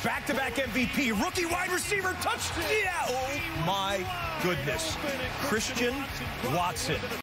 back-to-back MVP, rookie wide receiver, touchdown. Yeah, oh my goodness. Christian Watson.